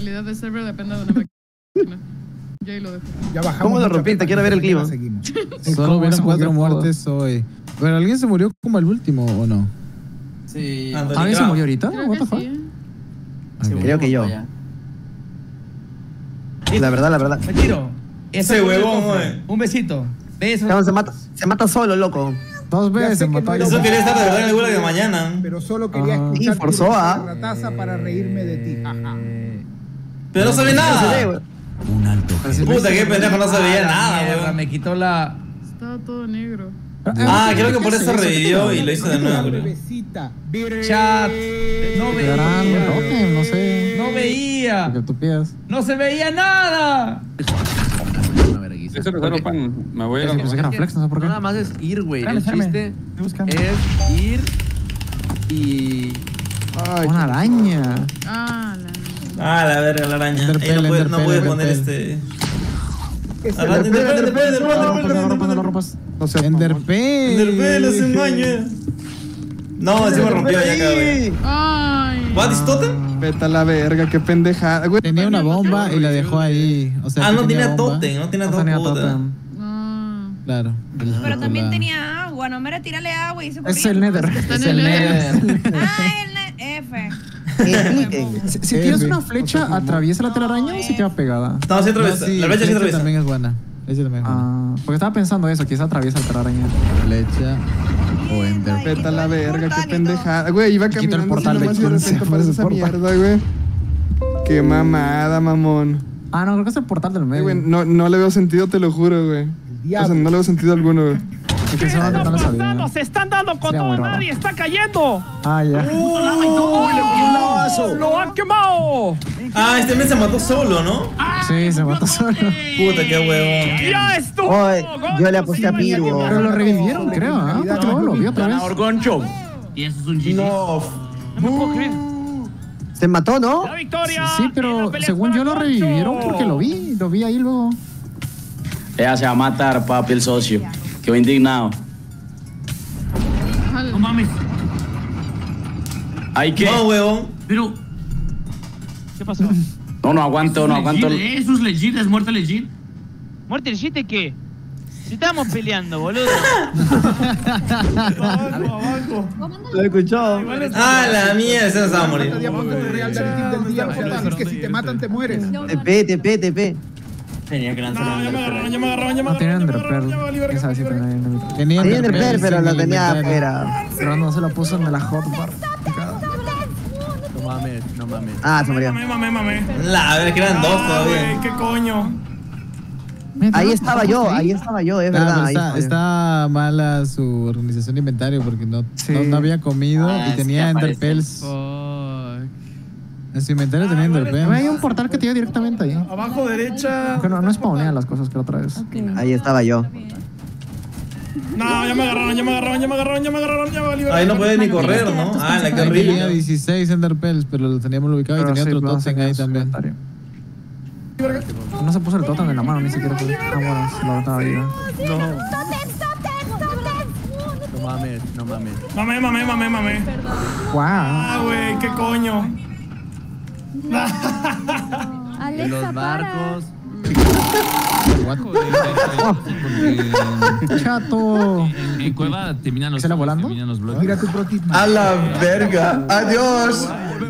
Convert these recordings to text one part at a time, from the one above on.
calidad de server depende de una máquina. Yo ahí lo dejo. Ya bajamos. ¿Cómo lo rompiste? Quiero ver el clima. Solo hubieron 4 muertes hoy. Pero alguien se murió como el último, ¿o no? Sí. ¿Alguien se murió ahorita? Creo que sí, Creo que yo. La verdad. Me tiro. Ese huevón, güey. Un besito. Beso. Se mata solo, loco. 2 veces se mató. Eso quería estar de verdad en el vuelo de mañana. Pero solo quería escuchar forzó la taza para reírme de ti. Pero no sabe nada. Un alto. Puta, qué pendejo, no sabía nada, weón. Me quitó la... Estaba todo negro. Creo que por eso revivió y lo hizo de nuevo, creo. Chat. No veía. No sé. No veía. Lo que tú pidas. No se veía nada. Eso reserva pan. Me voy a Pensé que era flex, no sé por qué. Nada más es ir, güey. El Espérame. chiste Estoy buscando. es ir y... Una araña. La verga, la araña. Ahí no puede poner este... Enderpell hace un año. No, se me rompió ya acá, güey. ¿What is totem? Vete a la verga, qué pendejada, güey. Tenía una bomba y la dejó ahí. O sea, no tenía totem, no tenía totem. Claro. Pero también tenía agua, no me era tirarle agua y se corría. Es el Nether. Es el Nether. F. Si tienes una flecha, ¿atraviesa la telaraña o se queda pegada? No, sí atraviesa. La flecha sí atraviesa. También es buena. Porque estaba pensando eso, quizás atraviesa la telaraña. Flecha o ender. Vete a la verga, qué pendejada. Güey, iba caminando el portal así nomás y de 15, repente aparece esa mierda, güey. Qué mamada, mamón. No, creo que es el portal del medio. Güey, no le veo sentido, te lo juro, güey. O sea, no le veo sentido alguno, güey. ¿Qué está pasando? Se están dando con todo, nadie está cayendo. Ya. ¡Lo han quemado! Este mes se mató solo, ¿no? Sí, se mató solo. Puta, qué huevón. ¡Ya estuvo! Yo le aposté a Pirgo. Pero lo revivieron, creo, porque luego lo vio otra vez. Orgoncho. Y eso es un GG. No. No me puedo creer. Se mató, ¿no? La victoria. Sí, pero según yo lo revivieron porque lo vi ahí luego. Ella se va a matar, papi, el socio. Quedó indignado. No mames. ¿Hay qué? No, huevón. Pero... ¿Qué pasó? No aguanto. Eso es legit, es muerte legit. ¿Muerte legit de qué? Si estábamos peleando, boludo. Abajo. Lo he escuchado. La mierda, se nos va a morir. Que si te matan, te mueres. TP. Tenía que lanzar. Ya me agarraron. Tenía Enderpearl. ¿Quién sabe si tenía? Tenía Enderpearl, pero la tenía afuera. Pero no se lo puso en la hotbar. No mames. Se murió. A ver, que eran 2 todavía. ¿Qué coño? Ahí estaba yo, es verdad. Está mala su organización de inventario porque no había comido y tenía Enderpearls. En su inventario tenía Enderpearls. Hay un portal que te lleva directamente ahí. Abajo derecha. No spawnean las cosas que la otra vez. Ahí estaba yo. No, ya me agarraron. Ahí no puede ni correr, ¿no? La que horrible. Tenía 16 Enderpearls, pero lo teníamos ubicado y tenía otro totem ahí también. No se puso el totem en la mano, ni siquiera. Bueno, se lo estaba ahí. No mames. Mame. Wow. Güey, qué coño. En los barcos. Chato. En Cueva terminan los bloques. Mira tu protip. A la verga. Adiós.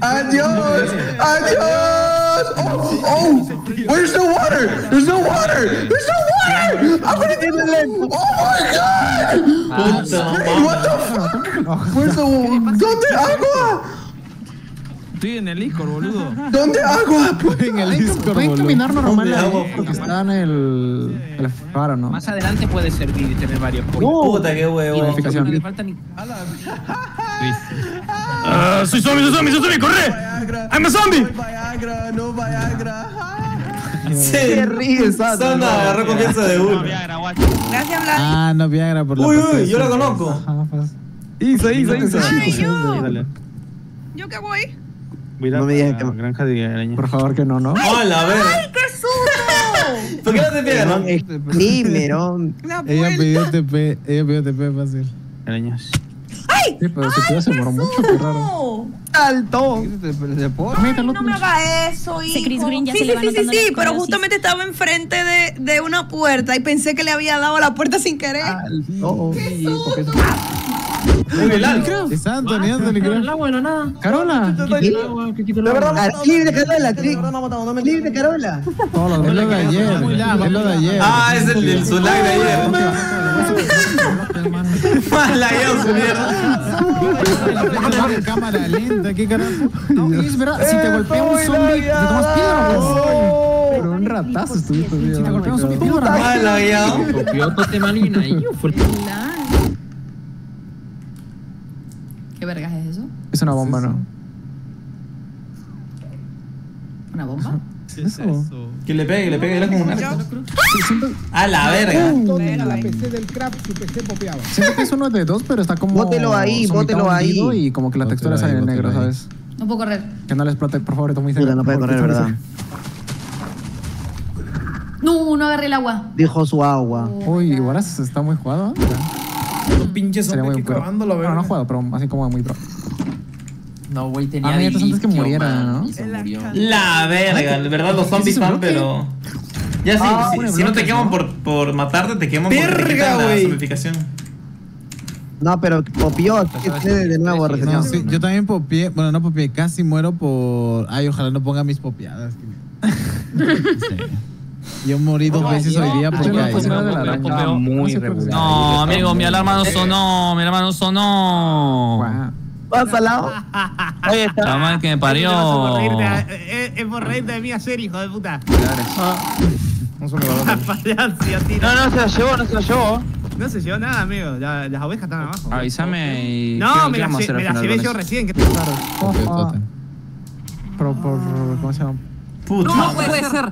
Oh, where's the water? There's no water. I'm gonna get the leg. Oh my god. What the fuck? Where's the ¿Dónde agua? Estoy en el Discord, boludo. ¿Dónde agua? En el Discord, Pueden caminar normal porque está en el faro, ¿no? Más adelante puede servir y tener varios puntos. Puta, qué huevo. Identificación. No le falta ni... Soy zombie, corre. I'm a zombie. No Viagra. Sí. Qué risa. Sandra agarró confianza de uno. Gracias, Vlad. No Viagra por la Uy, yo la conozco. Hizo. ¿Yo qué voy? No me digas que granja de araña. Por favor, que no. ¡Hola, a ver! ¡Ay, qué susto! ¿Por qué no te pegan? Primero. Ella pidió TP fácil. Arañas. ¡Ay! ¡Ay! Sí, pero si tú se demoró mucho, qué raro. ¡Alto! No me haga eso, hijo. Sí, pero justamente estaba enfrente de una puerta y pensé que le había dado a la puerta sin querer. Es Anthony, creo. Bueno, nada. Carola. Libre Carola, libre Carola. Es lo de ayer. Es lo de ayer. Ah, es el su lag de ayer. Más lagueado su mierda. Cámara lenta, ¿qué carajo? No, es verdad, si te golpea un zombie, te tomas píldora, pero un ratazo estuviste, tío. Si te golpea un zombie, píldora. Más lagueado. ¿Qué vergas es eso? Es una bomba, ¿no? ¿Una bomba? ¿Qué es eso? Que le pegue, era como un arco. A la verga. La PC del crap, su PC popeaba. Siento que es uno de dos, pero está como... Bótelo ahí. Y como que la textura sale en negro, ¿sabes? No puedo correr. Que no le explote, por favor, muy cerca. No puede correr, ¿verdad? No agarré el agua. Dijo su agua. Uy, igual está muy jugado. Un pinche zombie cavando la verga. No ha jugado, pero así como muy pro. No, güey, tenía antes que muriera, ¿no? La verga, de verdad los zombies fan, pero... Ya si no te queman por matarte, te queman por quitar la zombificación. No, pero popió, de nuevo reseñado. No, sí, yo también popié, bueno, no popié, casi muero por... Ay, ojalá no ponga mis popeadas. Yo morí 2 veces hoy día porque no, amigo, mi alarma no sonó. ¿Vas al lado? Oye, está mal que me parió. Es por reírte de mí ayer, hijo de puta. No se la llevó. No se llevó nada, amigo. Las ovejas están abajo. Avísame y... No, me las llevé yo recién. ¿Cómo se llama? Puta. No puede ser.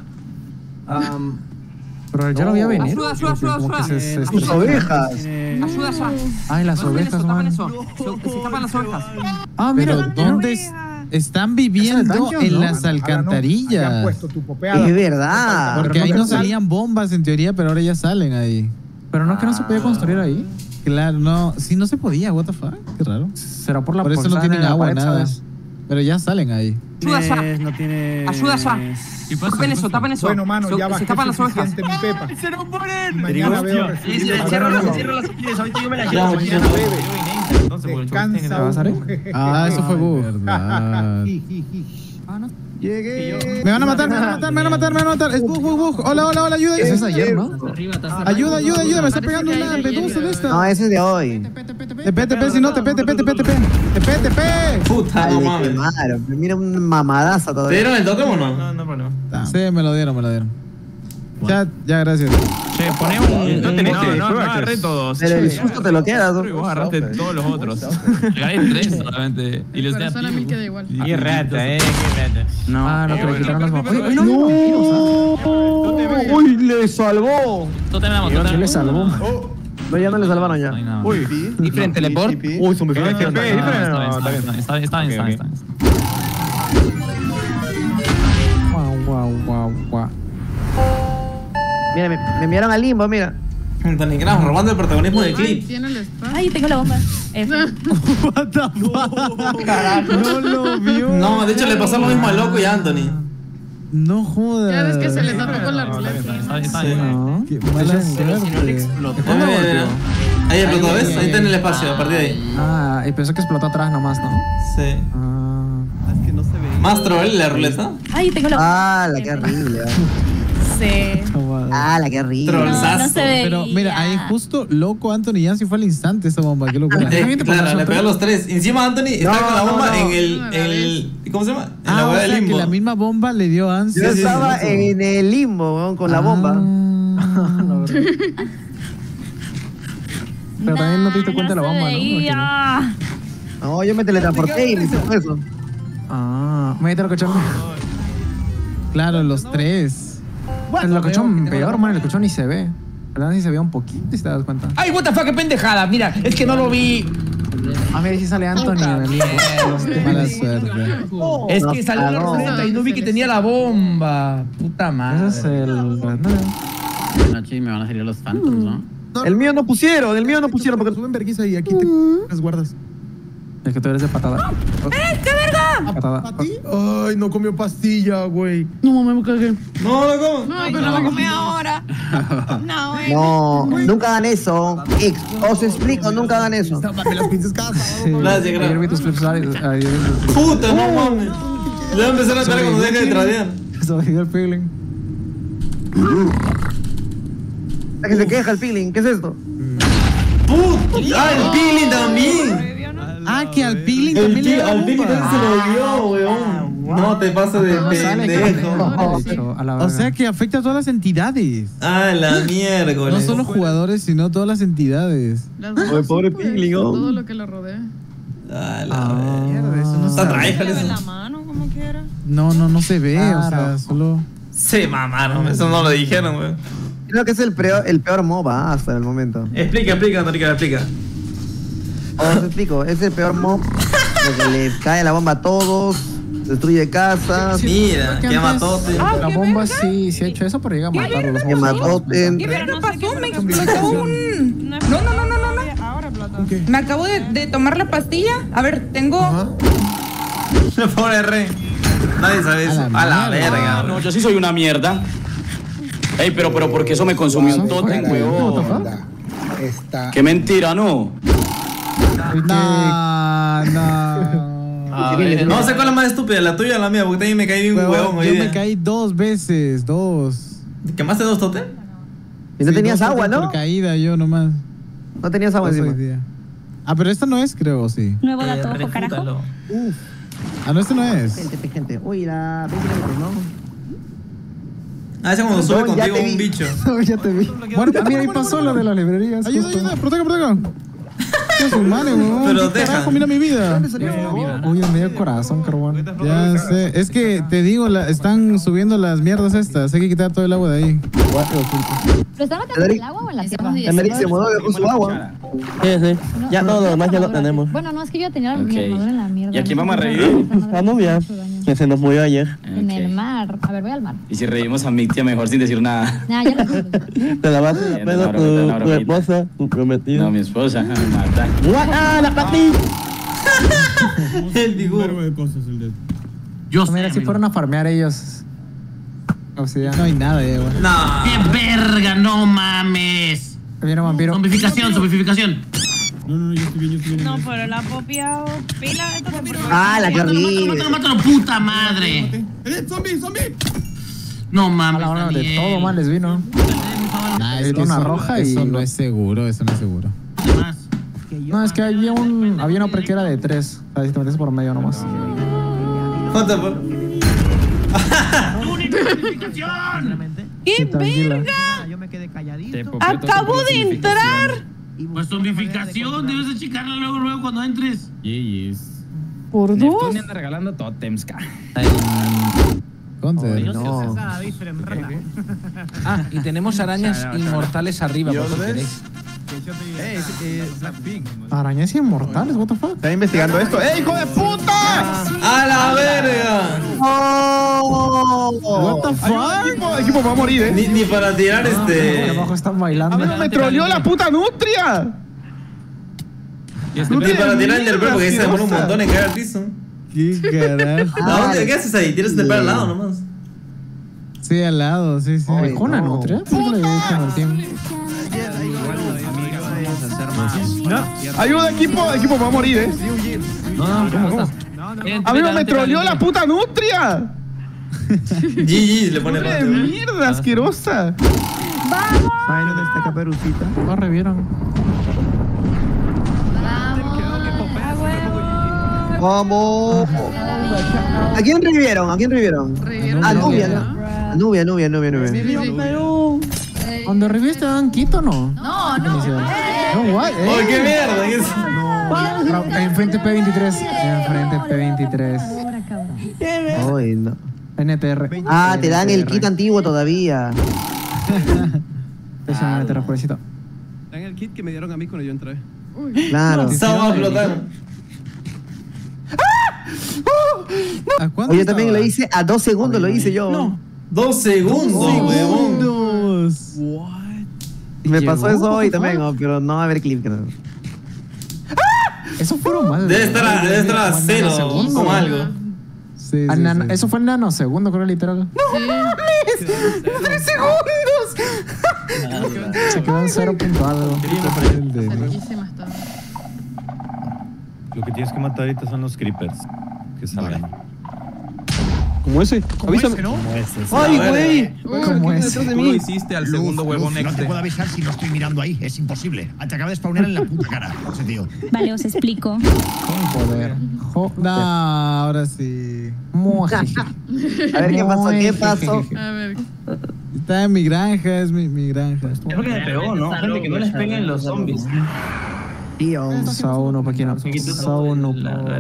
Pero ya lo había venido. Ayuda. Las ovejas. Ayuda ya. Ay, las ovejas, man. Se tapan las ovejas. Ah, mira, ¿dónde están viviendo? En las alcantarillas. Es verdad. Porque ahí no salían bombas en teoría, pero ahora ya salen ahí. Pero no, que no se podía construir ahí. Claro, no. Sí, no se podía, what the fuck. Qué raro. Será por la... Por eso no tienen agua, nada. Pero ya salen ahí. Ayuda ya. Ayuda ya. Tapen eso. Bueno, mano, ya se tapan las ovejas. Mi pepa. ¡Se nos mueren! Mañana veo Cierro las opciones, ahorita yo me las llevo. Mañana bebe. Descansa. Ah, eso fue verdad. Llegué. Me van a matar. Es bug. Hola, ayuda. Eso es ayer, ¿no? Ayuda, me está pegando un lampe. ¿Dónde se esta? No, ese es de hoy. TP, si no, TP. Puta, no mames. Mira una mamadaza todavía. ¿Te dieron el toque o no? No problema. Sí, me lo dieron. Ya, gracias. Che, poné un... No, agarré todos. Pero el susto te lo quedas. Vos agarraste todos los otros. Gané 3 solamente. Y les a mí queda igual. Qué rata, qué rata. No, no, que le quitaron las bombas. ¡No! ¡Uy, le salvó! ¿Qué le salvó? No, ya no le salvaron ya. Uy, ¿diferente teleport? Uy, son diferentes. Está bien. Guau. Mira, me enviaron al limbo, mira. Anthony Graham robando el protagonismo del clip. Ay, tengo la bomba. What the fuck? Carajo. No lo vio. No, de hecho le pasó lo mismo al loco y a Anthony. No jodas. Ya ves que se le tapó con la ruleta. Está bien. Qué mala suerte. Ahí explotó, ¿ves? Ahí está en el espacio, a partir de ahí. Ah, y pensó que explotó atrás nomás, ¿no? Sí. Es que no se ve. ¿Más troll la ruleta? Ay, tengo la bomba. Ah, la que horrible. Sí. Ah, la que horrible. Trollzazo. No se veía. Pero mira, ahí justo loco Anthony Yancy fue al instante esa bomba. Qué locura. Claro, le pegó a los 3. Encima Anthony está con la bomba en el... ¿Cómo se llama? En la hueá del limbo. Que la misma bomba le dio a Ansi. Yo estaba en el limbo, weón, con la bomba. Pero también no te diste cuenta de la bomba, ¿no? No, yo me teletransporté y me hice eso. Ah, me el cochón. Claro, los 3. El locochón peor, man, el locochón ni se ve. ¿Verdad? Ni se ve un poquito, si te das cuenta. ¡Ay, what the fuck, qué pendejada! Mira, es que no lo vi. A ver si sale Anthony en el limbo. Mala suerte. Es que salió la ruleta y no vi que tenía la bomba. Puta madre. Ese es el... Noche me van a salir los Phantoms, ¿no? El mío no pusieron porque suben vergüenza y aquí te las guardas. Es que tú eres de patada. ¡Qué verga! Patada. ¿A ti? Ay, no comió pastilla, güey. No, me cagué. No, loco. No, pero no la comí ahora. No, No, nunca hagan eso. Os explico, nunca hagan eso. Tápame las pinzas casas. Gracias, gracias. Puta, no mames. Le voy a empezar a esperar cuando deje de tradear. Sobrevivió el Piglin. La que se queja el Piglin, ¿qué es esto? Puta. Ah, el Piglin también. Ah, que al Piglin también le Al Piglin también se lo dio, weón. No te pases de pendejo. O sea que afecta a todas las entidades. Ah, la miércoles. No solo jugadores, sino todas las entidades. Oye, pobre Piglin, oh. Todo lo que lo rodea. Ah, la mierda, eso no está tryhard eso. la mano como quiera. No se ve, o sea, solo... Se mamaron, eso no lo dijeron, weón. Creo que es el peor MOBA hasta el momento. Explica, Norica, explica. Os explico, es el peor mob. Porque le cae la bomba a todos, destruye casas. Mira, quema totem. La bomba sí ha hecho eso, pero llega a matarlos. Quema totem. ¿Qué pasó? Me explotó un... No. Me acabo de tomar la pastilla. A ver, tengo... Pobre rey. Nadie sabe eso. A la verga. No, yo sí soy una mierda. Ey, pero porque eso me consumió un totem, weón. Qué mentira, ¿no? No sé cuál es la más estúpida, la tuya o la mía, porque también me caí bien un huevón hoy día. Yo me caí 2 veces, 2. ¿Quemaste 2 totem? Y no tenías agua, ¿no? Por caída yo nomás. No tenías agua encima. Ah, pero esta no es, creo, sí. Nuevo dato, carajo. Uf. Ah, no, esta no es. Gente. Uy, la... ¿no? Ah, ese cuando sube contigo un bicho. Ya te vi. Bueno, mira, ahí pasó lo de las librerías. Ayuda, protega. Pero deja. Carajo, mira mi vida. Uy, el medio corazón, carbón. Ya sé. Es que te digo, están subiendo las mierdas estas. Hay que quitar todo el agua de ahí. ¿Pero están metiendo en el agua o en la tierra? El se mudó con su agua. Sí. Ya todo lo demás ya lo tenemos. Bueno, no, es que yo tenía mi armadura en la mierda. ¿Y a quién vamos a revivir? A Nubia, que se nos murió ayer. En el mar. A ver, voy al mar. Y si revivimos a Mictia mejor sin decir nada. Nah, ya lo Te la vas a pedo tu esposa, tu prometida. No, mi esposa, mata. ¡Ah, la patilla! El figuro. Yo mira, si fueron a farmear ellos. O sea, no hay nada de agua. No. ¡Qué verga! ¡No mames! Viene vampiro. Zombificación. No, yo estoy bien. No, pero la popia pila. Ah, la que Mátalo, puta madre. ¡Zombie! No mames. De todo mal les vino. Es una roja y eso no es seguro, No, es que había una prequera de 3. O sea, si te metes por medio nomás. ¿Cuánto por? ¡Qué verga! Yo me quedé calladito. Acabo de entrar. Pues zombificación, debes de checarla luego cuando entres. Por 2. Neptunia anda regalando totems, ca. No. Ah, y tenemos arañas inmortales arriba, por si queréis. Arañas inmortales, what the fuck. Está investigando esto. ¡Ey, hijo de puta! ¡A la verga! What the fuck. El equipo va a morir, Ni para tirar Abajo están bailando. Me troleó la puta nutria. Ni para tirar el derpel porque se demora un montón en caer al piso. ¿Qué carajo? ¿Qué haces ahí? Tienes el derpel al lado nomás. Sí, al lado, sí. ¿Con la nutria? Ayuda, equipo va a morir, ¿Cómo? Amigo, me troleó la puta nutria. GG, le pone ¡Qué mierda asquerosa! ¡Vamos! ¿Saben dónde está Caperucita? No revieron. ¡Vamos! ¿A quién revivieron? A Nubia, ¿no? A Nubia. ¿Cuando reviviste dan Quito no? No. ¡Ay, qué mierda! Enfrente P23. Ay, no. NTR. Ah, te dan el kit antiguo todavía. NTR, pobrecito. Dan el kit que me dieron a mí cuando yo entré. Claro. Estaba a explotar. Oye, también lo hice a 2 segundos, lo hice yo. No. 2 segundos, huevón. Me pasó eso hoy también, pero no va a haber clip, creo. Eso fueron más. Debe estar a 0 con algo. Sí, eso fue en nanosegundo, creo, literal. ¡No mames! ¡3 segundos! Se quedó en 0 punto algo. Cerquísima está. Lo que tienes que matar ahorita son los creepers. Que salen. Como ese. Avísame. ¿no? ¡Ay, güey! ¿Cómo ese? ¿Cómo lo hiciste al segundo huevón No te puedo avisar si no estoy mirando ahí. Es imposible. Te acaba de spawnar en la puta cara ese tío. Vale, os explico. Con poder. No, ahora sí. A ver, ¿qué pasó? ¿Qué pasó? A ver. Está en mi granja, es mi granja. Es porque me pegó, ¿no? Gente, que no les peguen los zombies. Sauno, pa' quién no. Sauno,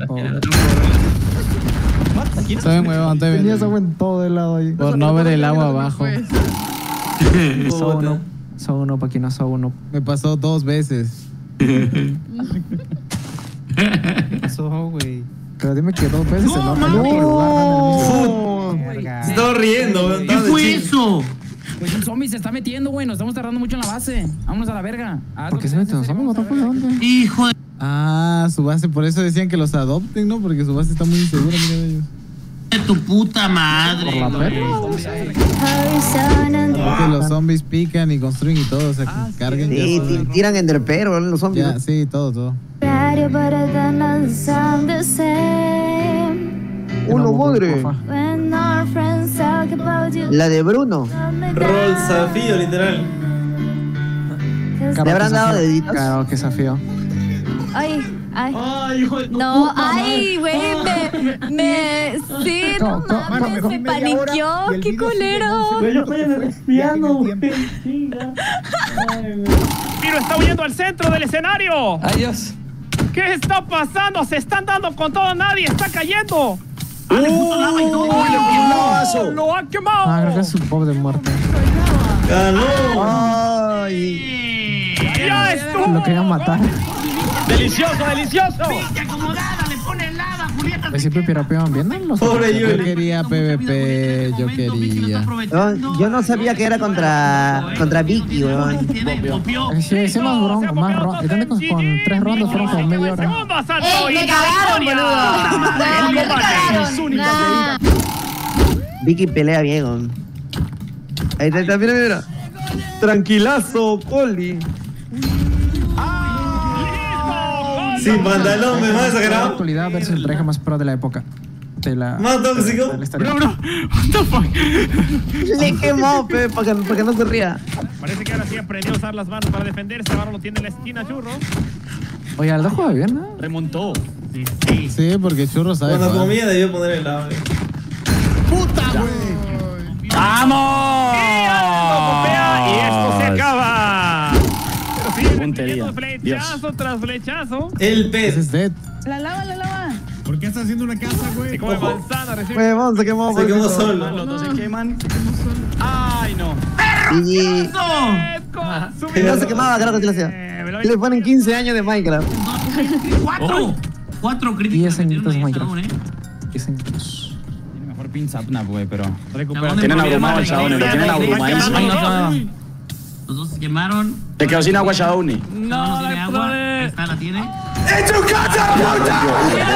¿saben, huevón? Tenías agua en todo el lado ahí. Por no ver el agua abajo. Sauno, pa' quién no, Sauno. Me pasó 2 veces. ¿Qué pasó, güey? Pero dime que 2 veces en otro lugar. Se estaba riendo, weón. ¿Qué fue eso? Pues un zombie se está metiendo, güey. Nos estamos tardando mucho en la base. Vámonos a la verga. ¿Por qué se meten los zombies? ¿De dónde? Hijo de... Ah, su base. Por eso decían que los adopten, ¿no? Porque su base está muy insegura, mira de ellos. De tu puta madre. Por la perra. Porque los zombies pican y construyen y todo. O sea, que carguen. Sí, tiran enderpero los zombies. Ya, sí, todo. Uno, madre. La de Bruno. Rol Zafío, literal. ¿Le habrán dado deditos? Claro, que Zafío. Ay. hijo de... No, ay, güey, sí, no mames, me paniqueó, qué culero. Yo estoy respirando, Piro está huyendo al centro del escenario. Adiós. ¿Qué está pasando? Se están dando con todo, nadie está cayendo. ¡Lo ha quemado! Ah, creo que es su pop de muerte. ¡Ganó! ¡Ay! ¡Ya estuvo! Lo querían matar. ¡Delicioso, delicioso! Acomodada, le pone helada, Julieta. ¿Pues siempre pirapeaban bien? Pobre yo quería PvP, yo quería. Yo no sabía que era contra Vicky, weón. Sí, hicimos más rondas. Con 3 rondas fueron como media hora. ¡Me cagaron, boludo! Vicky pelea bien, weón. Ahí está, mira. Tranquilazo, Coli. Sin pantalón, me vas a grabar. Actualidad versus el traje más pro de la época. ¿Más tóxico? Bro, what the fuck? Le quemó, pe, para que no se ría. Parece que ahora sí aprendió a usar las manos para defenderse. Ahora lo tiene en la esquina, Churro. Oye, Aldo juega bien, ¿no? Remontó. Sí, porque Churro sabe. Cuando comía debió poner el lado. ¡Puta, güey! ¡Vamos! Y esto se acaba. Puntería. Flechazo tras flechazo. El pez. Es dead. La lava. ¿Por qué estás haciendo una casa, güey? Se come manzana, recibe. Huevón, se quemó solo. Los dos se queman. ¡Ay, no! Y no se quemaba, claro que sí lo hacía. Le ponen 15 años de Minecraft. 4 críticos. 10 añitos de Minecraft. 10 Tiene mejor pin Sapnap, güey, pero... Tienen abrumado al Shadowny, lo tienen abrumadísimo. Los dos se quemaron. Se quedó sin agua Shadowny. No tiene agua. Esta la tiene. ¡En tu casa, puta!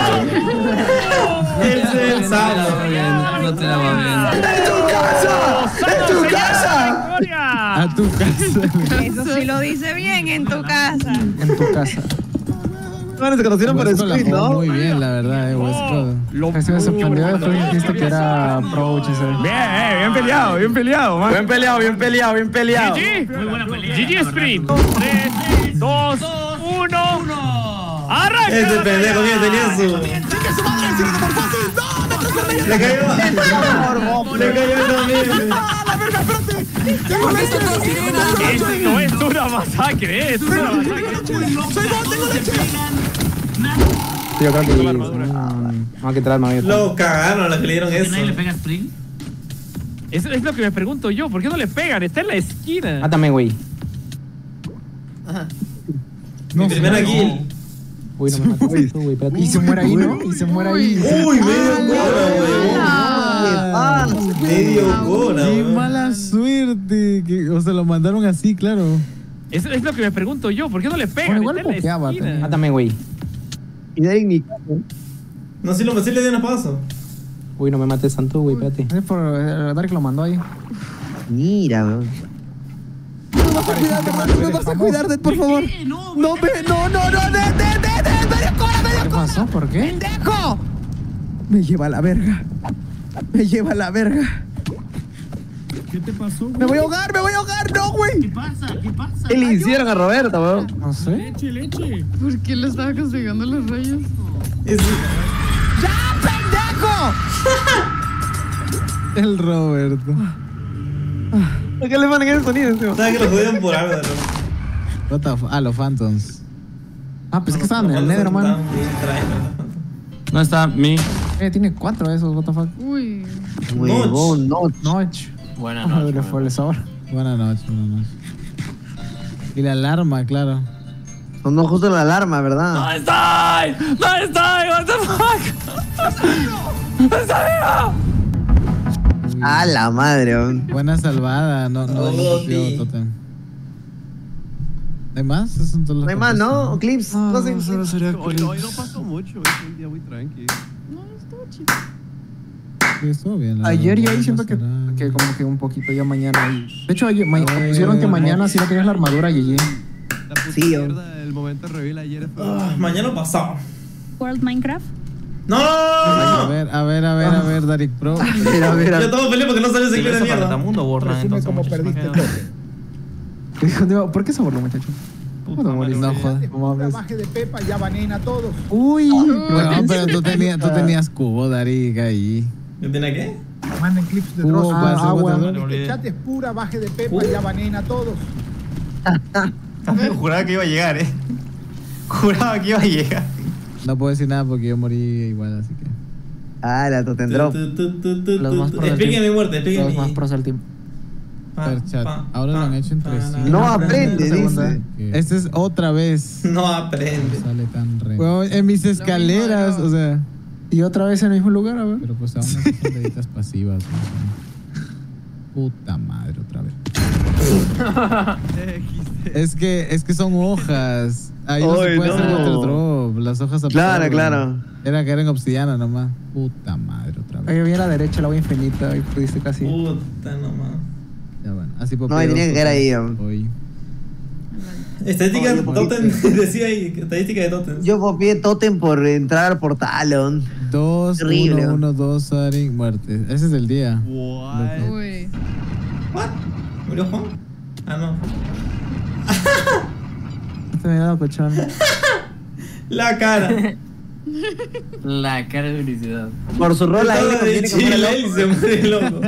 Es el sábado. No te la va bien. ¡En tu casa! ¡En tu casa! A tu casa. Eso sí lo dice bien, en tu casa. En tu casa. Bueno, se conocieron por Squid, ¿no? Muy bien, la verdad, Westcott. Casi me sorprendió después que dijiste que era pro HC. Bien peleado, man. Bien peleado. GG. Muy buena pelea. GG Sprint. 3, 2, 1. ¡Arranca! Ese pendejo bien tenía su... Le cayó. Le cayó también. Esto no es una masacre, es una masacre. Yo creo que vamos a quitar más bien. Lo cagaron a los que le dieron eso. ¿Nadie le pega Spring? Eso es lo que me pregunto yo, ¿por qué no le pegan? Está en la esquina. Mátame, güey. Mi primera kill. Uy, no me matas tú, güey. Y se muere ahí, ¿no? Y se muere ahí. Uy, medio gora, Qué mala suerte. O se lo mandaron así, claro. Eso es lo que me pregunto yo, ¿por qué no le pegan? Bueno, igual Está en la pokeaba esquina. Mátame, güey. Y Derek ni... No, sí le di un paso. Uy, no me mates tanto, güey, espérate. Es por Dark lo mandó ahí. Mira, weón. Me vas a cuidar, Dead, por favor. No, Dead, ¿Qué pasó? ¿Por qué? ¡Pendejo! Me lleva a la verga. ¿Qué te pasó, güey? Me voy a ahogar, no, güey. ¿Qué pasa? ¿Qué le hicieron a Roberto, weón? No sé. Leche. ¿Por qué le estaba castigando los rayos? ¡Ya, pendejo! El Roberto. ¿Por qué le ponen ese sonido, tío? ¿Sabes que lo jodieron por algo, no? Los Phantoms. Pensé que estaban en el Nether, hermano. ¿Dónde está mi? Tiene 4 de esos, what the fuck. Uy. Huevón, Notch. Buenas noches. Buenas noches. Y la alarma, claro. Sonó justo la alarma, ¿verdad? ¿Dónde estoy? What the fuck? ¡No está vivo! A la madre, weón. Buena salvada, no totem. ¿Hay más? No hay más, ¿no? Clips. No sé. Hoy no pasó mucho, es un día muy tranqui. No, estuvo chido. Sí, estuvo bien. Ayer ya ahí siento que como que un poquito ya mañana. De hecho, ayer pusieron que mañana si no tenías la armadura, GG. Sí, el momento reveal ayer fue... Mañana pasado. World Minecraft. ¡No! A ver, Darik Pro. Mira. Yo estaba feliz porque no salió ese clip de mierda. Resume cómo perdiste el toque. ¿Por qué se borró, muchacho? No joder. Baje de Pepa, ya banen a todos. Uy. Pero tú tenías cubo, Darik, ahí. ¿Yo tenía qué? Manden clips de Cubo, Dross. El chat es pura, baje de Pepa, ya banen a todos. Juraba que iba a llegar, Juraba que iba a llegar. No puedo decir nada porque yo morí igual, así que. La Totem Drop. Explíqueme mi muerte, Los más pros del team. Chat. Ahora lo han hecho entre sí. No aprende, dice. Esta es otra vez. No aprende. Sale tan re. En mis escaleras, o sea. Y otra vez en el mismo lugar, a ver. Pero pues aún son deditas pasivas. Puta madre, otra vez. es que son hojas. Ahí no se puede hacer water drop. Las hojas absorben. Claro. Era que eran obsidiana nomás. Puta madre, otra vez. Ahí vi a la derecha el agua infinita y pudiste casi. Puta nomás. Ya bueno. Así por No, tenía que caer ahí. Hoy. Estadística de Totem, decía ahí, estadística de Totem. Yo copié Totem por entrar al portal, 2, 1, 1, 2, Darik, muerte. Ese es el día. Uy. ¿What? ¿Murió Juan? No. Te me dado cochón. La cara. La cara de felicidad. Por su rol ahí de Chile y se muere loco.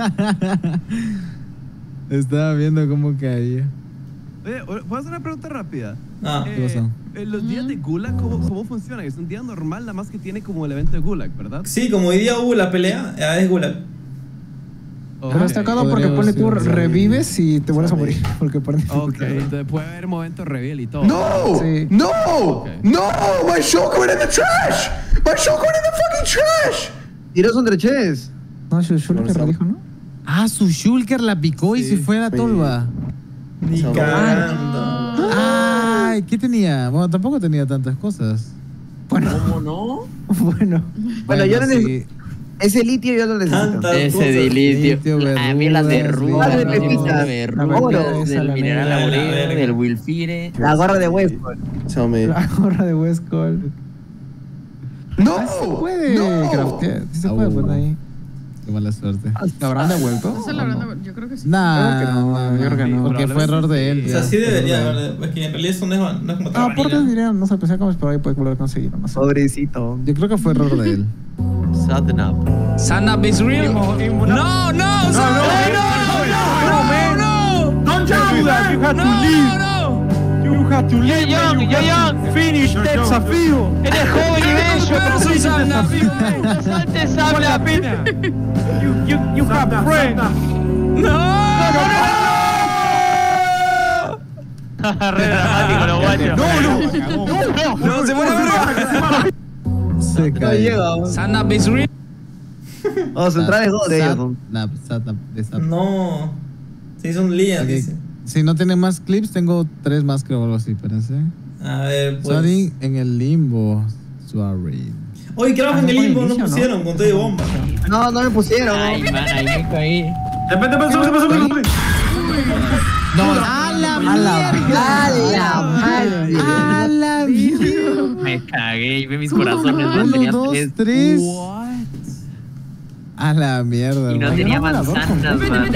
Estaba viendo cómo caía. Oye, ¿puedo hacer una pregunta rápida? ¿Qué pasó? Los días de Gulag, ¿cómo funcionan? Es un día normal, nada más que tiene como el evento de Gulag, ¿verdad? Sí, como hoy día hubo la pelea, es Gulag. Pero está cagado porque pone tú revives y te vuelves a morir. Porque pone. Ok, entonces puede haber momentos reveal y todo. No! Sí. No! No! My shulker went in the trash! My shulker went in the fucking trash! Tiró son treches. No, su shulker lo dijo, ¿no? Su shulker la picó y se fue a la tolva. Ni cagando. Ay, ¿qué tenía? Bueno, tampoco tenía tantas cosas. Bueno. ¿Cómo no? Bueno, yo no necesito. Ese litio yo lo necesito. Ese de litio. A mí la verruga. de pepita. Del mineral aburrido, del Wilfire. La gorra de Westcold. La gorra de Westcold. ¡No! Se puede craftear. Sí se puede poner ahí. Qué mala suerte. ¿La habrán devuelto? No se la habrán devuelto. Yo creo que sí. Yo creo que no. Porque fue error de él. O sea, sí debería, es que en realidad eso no es como otra aportes dirían, no sé, pensé como pero ahí puede volver a conseguir. No sé. Pobrecito. Yo creo que fue error de él. Sanap is real. No, Don't do that. You have to leave. You have to leave. You finish the desafío. Eres joven y bello, pero soy desafío. Salte, vale la pena. You have a friend. Re dramático los guachos. No, se muere verga. Se cayó. Sanap is real. Centrales God de ellos. No. Se hizo un lío, dice. Si no tiene más clips, tengo 3 más, creo, o algo así, espérense. A ver, pues. Sorry, en el limbo. Sorry. Oye, ¿qué bajo en el limbo? No pusieron con todo de bomba. No, no me pusieron. Ay, man, ahí me caí. Depende. No, a la mierda. A la mierda. Me cagué y ve mis corazones. 1, 2, 3. A la mierda. Y no tenía manzanas, man.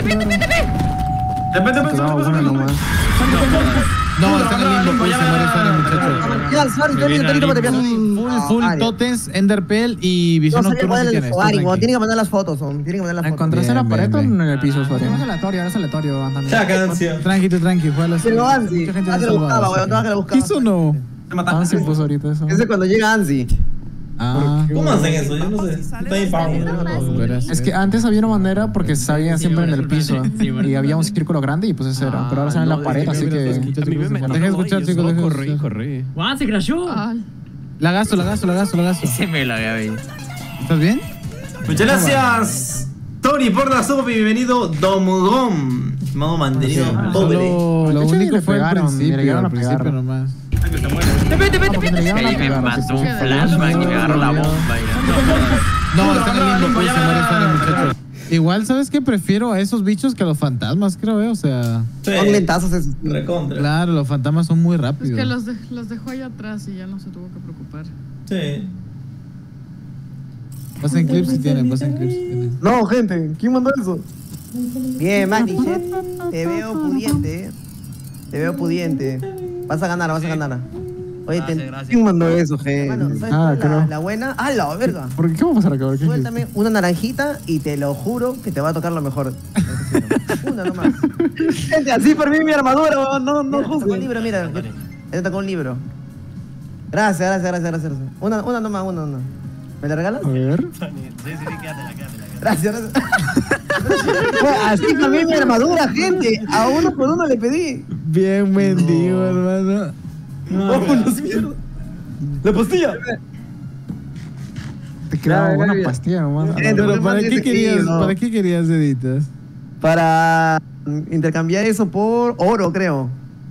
No, está en el limbo, pues se muere Sonic, muchacho. Full Totens, Enderpell y visión nocturna si tienes. Tiene que mandar las fotos, ¿Encontraste la pared o en el piso, Suárez? No es aleatorio, Tranqui, fue a la Pero Ansi, que lo buscaba, weón, ¿Qué hizo no? Ansi puso ahorita eso. Ese es cuando llega Ansi. ¿Cómo hacen eso? Yo no sé. Está bien pago. Es que antes había una manera porque salía siempre en el piso y había un círculo grande y pues eso era. Pero ahora sale en la pared, así que. Deja escuchar, chicos. Corrí. ¡Ah, se crashó! La gasto. Ese me lo había visto. ¿Estás bien? Muchas gracias, Tony, por la sopa y bienvenido, Domugón. Modo mandarino, pobre. Lo único fue al principio nomás. Ahí me mató un flashback y me agarró la bomba. No, está en el limbo, pues se muere Sonic, muchacho. Igual, ¿sabes qué? Prefiero a esos bichos que a los fantasmas, creo, o sea... Son lentazos esos. Recontra. Claro, los fantasmas son muy rápidos. Es que los dejó allá atrás y ya no se tuvo que preocupar. Sí. Pasen clips si tienen. No, gente, ¿quién mandó eso? Bien, Manichet, te veo pudiente. Vas a ganar. Oye, ¿quién mandó eso, gente? Bueno, ¿sabes la buena? ¡Ah, la verga! ¿Por qué vamos a sacar acá? Suéltame una naranjita y te lo juro que te va a tocar lo mejor. Una nomás. Gente, así por mí mi armadura, no justo. Un libro, mira. Te tocó un libro. Gracias. Una nomás. ¿Me la regalas? A ver. Sí, quédatela. Gracias. Así por mí mi armadura, gente. A uno por uno le pedí. Bien mendigo, hermano. Vámonos, mierda. La pastilla. Te quedaba buena pastilla nomás. Pero ¿para qué querías editas? Para intercambiar eso por oro, creo.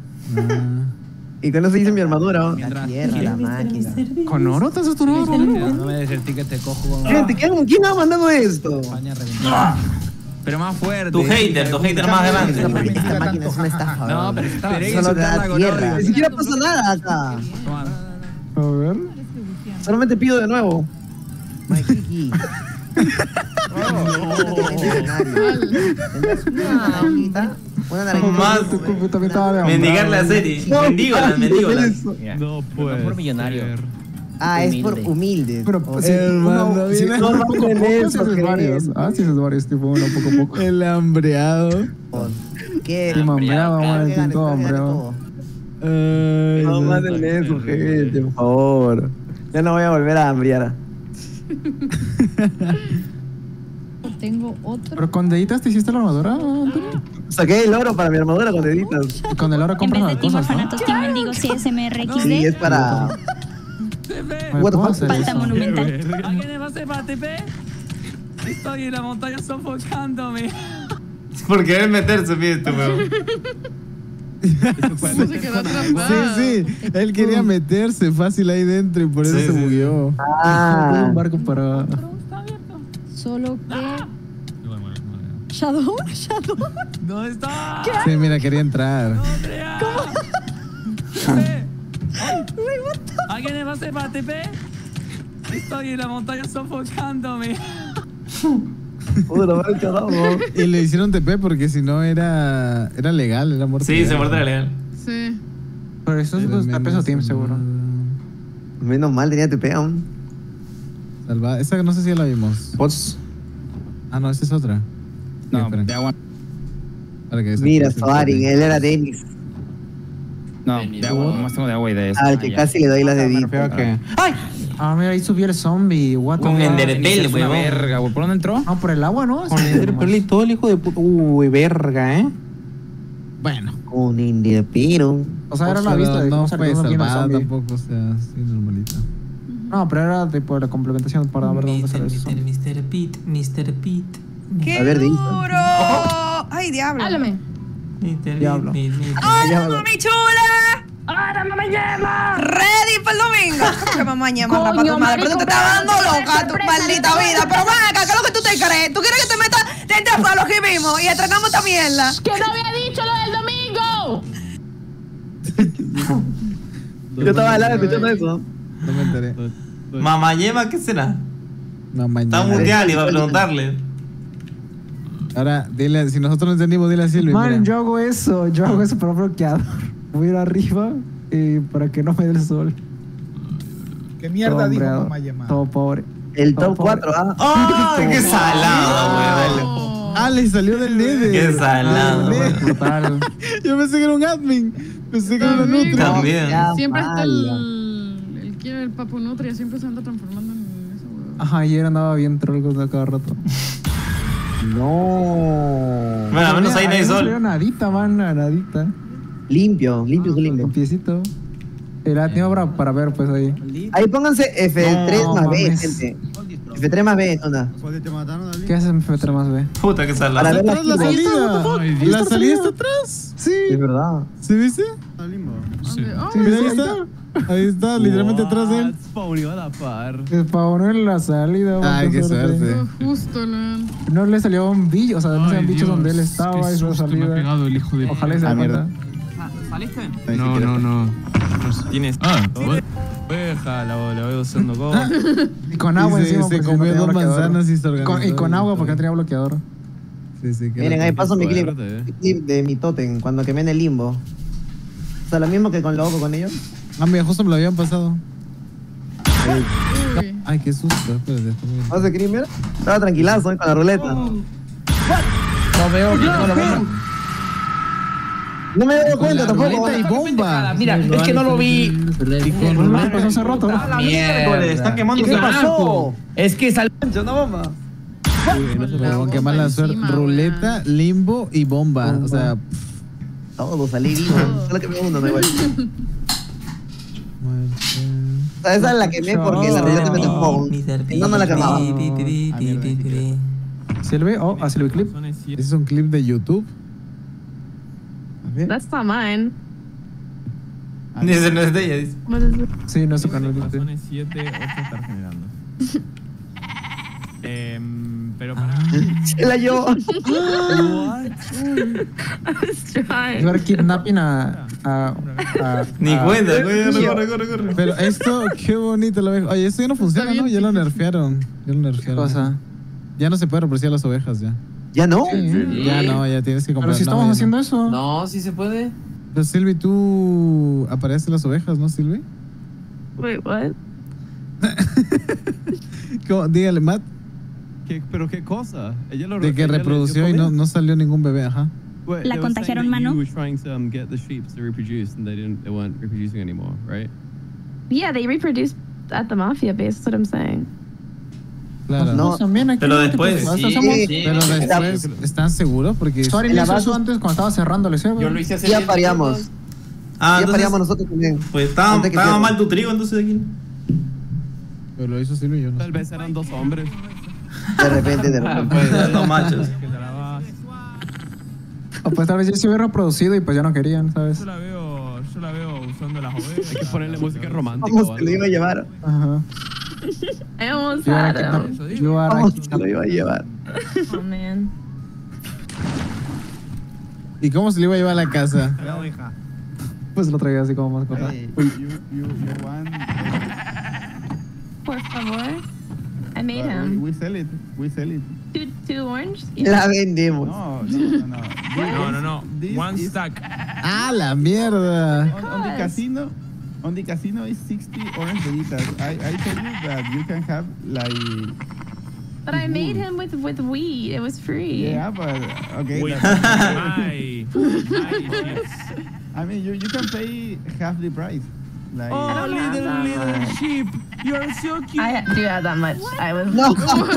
Y con eso hice mi armadura. La tierra, la máquina. ¿Con oro te haces tu oro? No me des el ticket, te cojo. Gente, ¿quién ha mandado esto? Pero más fuerte. Tu hater más grande. Esta máquina es una estafa. No, pero está solo da tierra. Ni siquiera pasa nada acá. A ver. Solamente pido de nuevo. Mikey. Una naranjita. Mendigar la serie. Mendígolas. No puede por millonario. Es por humildes. Pero si uno sí es varios, tipo uno poco a poco. El hambreado. ¿Qué? Hambreado, todo hambreado. No manden eso, gente, por favor. Ya no voy a volver a hambrear. Tengo otro. ¿Pero con deditas te hiciste la armadura, Antonio? Saqué el oro para mi armadura con deditas. Y con el oro compras las cosas, ¿no? Sí, es para... Falta monumental. ¿Alguien va a hacer para TP? Estoy en la montaña sofocándome. Por querer meterse, mire este weón. Se quedó atrapado. Sí, él quería meterse fácil ahí dentro y por eso se bugueó. Un barco para... Solo que... ¿Shadow? ¿Dónde está? Sí, mira, quería entrar. ¿Alguien va a hacer para TP? Estoy en la montaña sofocándome. Y le hicieron TP porque si no era legal, era muerte. Sí, se muerte legal. Sí. Pero eso es los peso team, seguro. Menos mal, tenía TP aún. Salva, esa no sé si ya la vimos. ¿Pots? Ah, no, esa es otra. No, de agua. Mira, Soarin, él era Dennis. No, de agua, más tengo de agua y de eso. Al que casi le doy las deditas. ¡Ay! Ah, mira, ahí subió el zombie. Con Enderpell, güey. Verga, güey. ¿Por dónde entró? No, por el agua, ¿no? Con Enderpell y todo el hijo de puta. Uy, verga, Bueno. Con Enderpell. O sea, era la vista de no fue salvada tampoco, o sea, sí, normalita. No, pero era tipo la complementación para ver dónde sale eso. Mr. Pete. ¡Qué duro! ¡Ay, diablo! Háblame. Diablo. ¡Ay, mi chula! ¡Ahora, mamá llama! Ready para el domingo. ¿Cómo que mamá llama? Coño, Rapa tu madre, pero tú te estás dando marico, loca, tu sorpresa, maldita no te vida. Pero ven acá, ¿qué es lo que tú te crees? ¿Tú quieres que te metas dentro de los que vimos y estrenamos esta mierda? ¡Que no había dicho lo del domingo! Yo estaba al lado escuchando eso. No me enteré. Mamá Yema, ¿qué será? Mamá Está Yema. mundial y va a preguntarle. Ahora, dile, si nosotros no entendimos, dile a Silvia. Man, mira. yo hago eso para bloqueador. Voy a ir arriba para que no me dé el sol. ¿Qué mierda dijo Todo mamá Yema? Todo pobre. El Todo top pobre. 4, ¿ah? ¡Ay, qué salado, weón! Ah, le salió del Nether. Qué salado, weón. Brutal. Yo pensé que era un admin. Pensé que era una nutria. También. Siempre está el papu nutria, siempre se anda transformando en eso, weón. Ajá, ayer andaba bien troll de cada rato. No. Bueno, al menos ahí no hay No sol. salió nadita, man, nadita. Limpio su limpio. Un piecito. Era tiempo para ver, pues ahí. Ahí pónganse F3 No, más B, mames. gente. F3 más B, onda. ¿Qué hace F3 más B? Puta, qué salado. Para ver la Atrás la keyboard. salida. La salida está atrás. Sí. Es verdad. ¿Sí viste? Sí. Mira, ahí está. Ahí está, literalmente atrás de él. Spawneó a la par. Se spawnó en la salida. Ay, qué suerte. Justo, man. No le salió un bicho, o sea, no sean bichos donde él estaba y su salida. Me ha pegado el hijo de... Ojalá y se dé cuenta. ¿Saliste? No. No tienes... Oveja, la voy usando como... Y con agua Y se encima. porque no comió tenía dos bloqueador. manzanas y se organizó. Y con agua porque no tenía bloqueador. Sí, que Miren, ahí paso mi clip Fuerte, de mi totem cuando quemé en el limbo. O sea, lo mismo que con Loco con ellos. Ah, mira, justo me lo habían pasado. Uy. Ay, qué susto. Espérate, está muy bien. ¿Vas de crimen? Estaba tranquilazo con la ruleta. No veo que no lo veo. No me he dado Con cuenta la tampoco. ruleta y bomba. Mira, es que no lo vi. Y con No, pues no se ha roto. Mierda. Está quemando ¿Qué pasó? Es que salió. Una bomba. Pero con qué mala suerte. encima, Ruleta, limbo y bomba. O sea, Todo salí vivo. Solo que me uno, no igual. O sea, esa es la quemé porque la ruleta me tocó. No la quemaba. Silvi, Silvi Clip. ese es un clip de YouTube. That's not mine. Dice, no es de ella, dice. What is it? Sí, no es su canal. Zona 7, 8 está generando. Pero para... Se la llevó. I was trying. Iba a kidnapping a Ni cuenta, güey. Corre. Pero esto, qué bonito lo veo. Oye, esto ya no funciona, ¿no? Ya lo nerfearon. cosa. Ya no se puede reproducir las ovejas, ya. ¿Ya no? Ya no, ya tienes que comprar. Pero si no, estamos ya haciendo no. eso. No, sí se puede. Pero Silvi, tú aparecen las ovejas, ¿no, Silvi? Wait, what? ¿Cómo? Dígale, Matt, ¿Pero qué cosa? Ella lo de que ella le reprodució dio y no comida. salió ningún bebé, ajá. Wait, ¿La they were saying contagiaron, that mano? You were trying to get the sheep to reproduce and they weren't reproducing anymore, right? Yeah, they reproduced at the mafia base. That's what I'm saying. Claro. No. También aquí Pero no te después, preocupes, sí, somos- sí. Pero después, ¿están seguros? Porque Suárez En la hizo eso base- antes cuando estaba cerrando el server. Yo lo hice hace Ya 10 paríamos. minutos. Ah, Ya paríamos entonces, nosotros también. pues Antes que estaba cierre. mal tu trigo, entonces aquí. Pero lo hizo Silvi y yo no. Tal vez eran dos hombres. De repente. Pues dos machos. O pues tal vez ya se hubiera reproducido y pues ya no querían, ¿sabes? Yo la veo usando las ovejas. Hay que ponerle música romántica. Vamos, o que lo algo. iba a llevar. Ajá. I almost Yo had era him. yo era Vamos, que lo iba a llevar. Oh, man. ¿Y cómo se le iba a llevar a la casa? pues lo traía así como mascota. Por favor. I made him. We sell it. Two orange? La vendemos. No. One stack. ¡Ah, la mierda! On the casino is 60 orange vegetas. I told you that you can have like. But I made him with weed. It was free. Yeah, but okay. Wait, I mean, you can pay half the price. Like. Oh, little sheep. You're so cute. I do have that much. I was. No.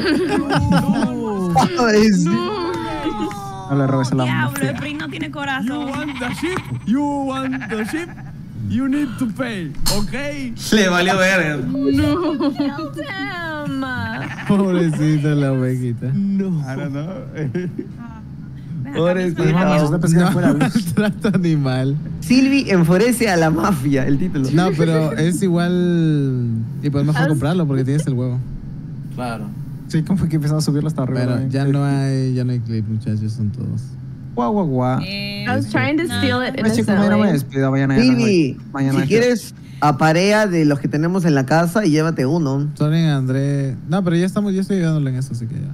No le robes la Diablo, mafia. el PRI no tiene corazón. You want the sheep? You need to pay, okay? Le valió verga. No. Killed him. Pobrecita la ovejita. I don't know. Maltrato animal. Silvi enfurece a la mafia, el título. No, pero es igual. Y pues mejor comprarlo porque tienes el huevo. Claro. Sí, como fue que empezaba a subirlo hasta arriba. Pero ya no hay clip, muchachos, son todos. Guau. I was trying to steal it Pues chicos, mañana me despido. Silvi, si quieres, aparea de los que tenemos en la casa y llévate uno. Sorry, André. No, pero ya estoy ayudándole en eso, así que ya.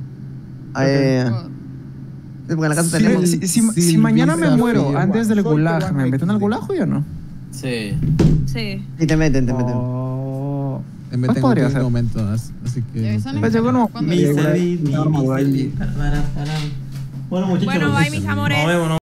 Sí, porque en la casa tenemos. Si mañana me muero antes del gulag, ¿me meten al gulag o ya no? Sí. Sí. Y te meten. Te meten en cualquier momento, así que. Pues yo bueno. Bueno, muchachos. Bueno, bye, mis amores. Nos vemos.